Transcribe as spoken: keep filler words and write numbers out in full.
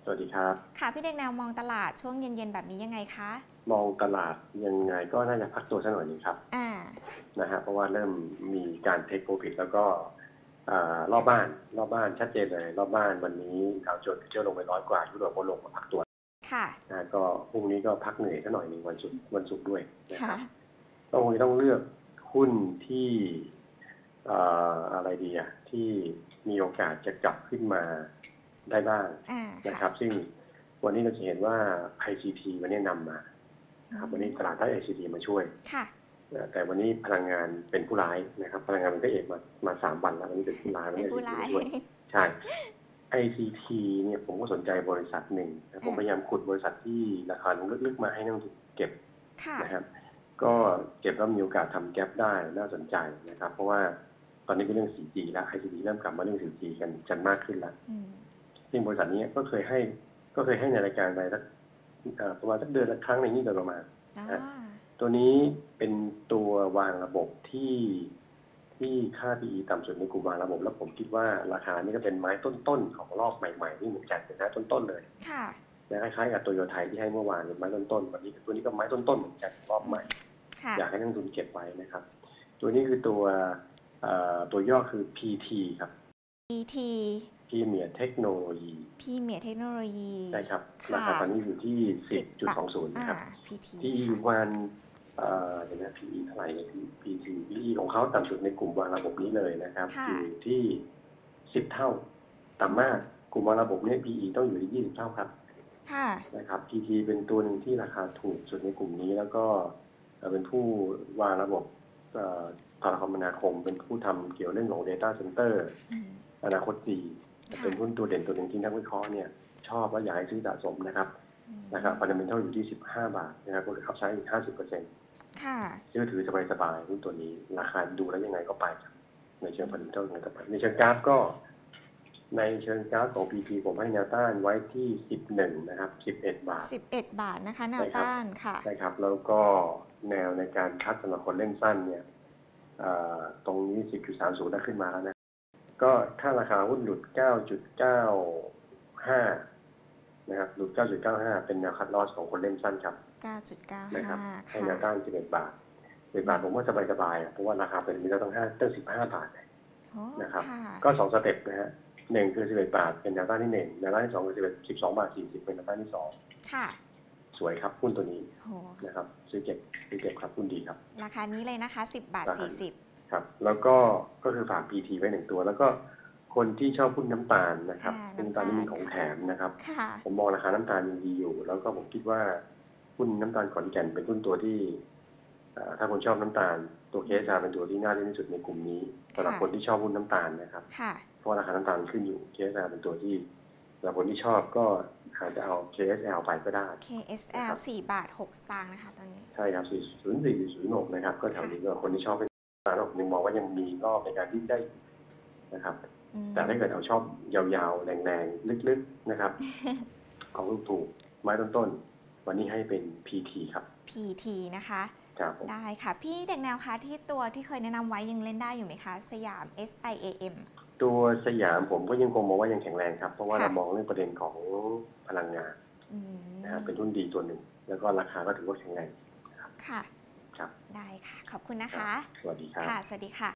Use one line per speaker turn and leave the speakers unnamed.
สวัสดีครับ
ค่ะพี่เด็กแนวมองตลาดช่วงเย็นๆแบบนี้ยังไงคะ
มองตลาดยังไงก็น่าจะพักตัวสักหน่อยหนึงครับ
อ่า
นะฮะเพราะว่าเริ่มมีการเทคโปรฟิตแล้วก็รอบบ้านรอบบ้านชัดเจนเลยรอบบ้านวันนี้ดาวโจนส์เชื่อลงไปร้อยกว่ายุโรปก็ลงมาพักตัว
ค่ะ
นะก็พรุ่งนี้ก็พักเหนื่อยสักหน่อยหนึ่งวันศุกร์วันศุกร์ด้วยนะค
ค่ะ
รับต้องต้องเลือกหุ้นที่อะไรดีอะที่มีโอกาสจะกลับขึ้นมาได้บ้างนะครับซึ่งวันนี้เราจะเห็นว่า ไอ ซี ที วันนี้นำมาครับวันนี้ตลาดได้ ไอ ซี ที มาช่วยแต่วันนี้พลังงานเป็นผู้ร้ายนะครับพลังงานมันก็เอกมามาสามวันแล้ววันนี้เป็นผู้ร้ายไม่ได้ผู้ร้ายด้วยใช่ ไอ ซี ที เนี่ยผมก็สนใจบริษัทหนึ่งผมพยายามขุดบริษัทที่ราคาลึกๆมาให้นักลงทุนเก็บนะครับก็เก็บแล้วมีโอกาสทำแก๊ปได้น่าสนใจนะครับเพราะว่าตอนนี้เป็นเรื่อง โฟร์จี แล้ว ไอ ซี ที เริ่มกลับมาเรื่อง โฟร์จี กันกันมากขึ้นแล้วซึ่งบริษัทนี้ก็เคยให้ก็เคยให้ในรายการไปสักประมาณสักเดือนละครั้งในนี้โดยประมาณตัวนี้เป็นตัววางระบบที่ที่ค่า พี อี ต่ำสุดในกลุ่มวางระบบแล้วผมคิดว่าราคานี้ก็เป็นไม้ต้นๆของรอบใหม่ๆที่เหมือนกันเป็นไม้ต้นๆเลยนะคล้ายๆกับโตโยต้ที่ให้เมื่อวานเป็นไม้ต้นๆวันนี้ตัวนี้ก็ไม้ต้นๆเหมือนกันรอบใหม่อยากให้นักลงทุนเก็บไว้นะครับตัวนี้คือตัวตัวย่อคือ พี ที ครับ
พี ที
Premier Technology
Premier Technology
ใช่ครับราคาตอนนี้อยู่ที่ สิบจุดสองศูนย์ นะครับ พี อี วันเดี๋ยวนะ พี อี เท่าไหร่ พี ที พี อี ของเขาต่ำสุดในกลุ่มวางระบบนี้เลยนะครับอยู่ที่สิบเท่าต่ำมากกลุ่มวางระบบนี้ พี อี ต้องอยู่ที่ยี่สิบเท่าครับนะครับ พี ที เป็นตัวหนึ่งที่ราคาถูกสุดในกลุ่มนี้แล้วก็เป็นผู้วางระบบโทรคมนาคมเป็นผู้ทำเกี่ยวเรื่องของ Data Center อนาคตดีเป็นหุ้นตัวเด่นตัวหนึ่งที่นักวิเคราะห์เนี่ยชอบและอยากให้ซื้อสะสมนะครับนะครับฟันเดเมนทัลอยู่ที่สิบห้าบาทนะครับก็เลยอัพไซด์อีก ห้าสิบเปอร์เซ็นต์ ค่ะเชื่อถือสบายๆหุ้นตัวนี้ราคาดูแล้วยังไงก็ไปในเชิงฟันเดเมนทัลยังไงก็ไปในเชิงกราฟก็ในเชิงกราฟของ พี ที ผมให้แนวต้านไว้ที่สิบเอ็ดนะครับสิบเอ็ดบาท
สิบเอ็ดบาทนะคะแนวต้านค่ะ
ใช่ครับแล้วก็แนวในการคัดสำหรับคนเล่นสั้นเนี่ยตรงนี้ สิบจุดสามศูนย์ ได้ขึ้นมาแล้วนะก็ถ้าราคาหุ้นหลุด เก้าจุดเก้าห้า นะครับหลุด เก้าจุดเก้าห้า เป็นแนวคัทลอสของคนเล่นสั้นครับ
เก้าจุดเก้าห้า
นะครับให้แนวต้านสิบเอ็ดบาทสิบเอ็ดบาทผมว่าสบายๆเพราะว่าราคาเป็นมีแล้วต้องห้าตั้งสิบห้าบาทนะครับก็สองสเต็ปนะฮะหนึ่งคือสิบเอ็ดบาทเป็นแนวต้านที่หนึ่งแนวต้านที่สองคือสิบสองบาทสี่สิบเป็นแนวต้านที่สองค่ะสวยครับหุ้นตัวนี้นะครับซื้อเก็บซื้อเก็บครับหุ้นดีครับ
ราคานี้เลยนะคะสิบบาทสี่สิบ
ครับแล้วก็ก็คือฝาก พี ที ไว้หนึ่งตัวแล้วก็คนที่ชอบหุ้นน้ำตาลนะครับน้ำตาลนี่มีของแถมนะครับผมมองราคาน้ำตาลยังดีอยู่แล้วก็ผมคิดว่าหุ้นน้ำตาลขอนแก่นเป็นหุ้นตัวที่ถ้าคนชอบน้ำตาลตัว เค เอส อาร์ เป็นตัวที่น่าเล่นที่สุดในกลุ่มนี้สำหรับคนที่ชอบหุ้นน้ำตาลนะครับเพราะราคาน้ำตาลขึ้นอยู่ เค เอส อาร์ เป็นตัวที่สำหรับคนที่ชอบก็อาจจะเอา เค เอส แอล ไปก็ได้
เค เอส แอล สี่บาทหกสตางค์นะคะตอนนี้
ใช่ครับสี่ศูนย์สี่ศูนย์หกนะครับก็แถวนี้ก็คนที่ชอบเป็นเราหนึ่งมองว่ายังมีรอบในการที่ได้นะครับแต่ถ้าเกิดเราชอบยาวๆแรงๆลึกๆนะครับของลูกถูกไม้ต้นๆวันนี้ให้เป็น พี ที ครับ
พี ที นะคะได้ค่ะพี่เด็กแนวคะที่ตัวที่เคยแนะนำไว้ยังเล่นได้อยู่ไหมคะสยาม เอส ไอ เอ เอ็ม
ตัวสยามผมก็ยังคงมองว่ายังแข็งแรงครับเพราะว่าเรามองเรื่องประเด็นของพลังงานนะครับเป็นหุ้นดีตัวหนึ่งแล้วก็ราคาก็ถือว่าแข็งแรง
ค่ะครับได้ค่ะขอบคุณนะคะ
สวัสดีครับ
ค่ะสวัสดีค่ะ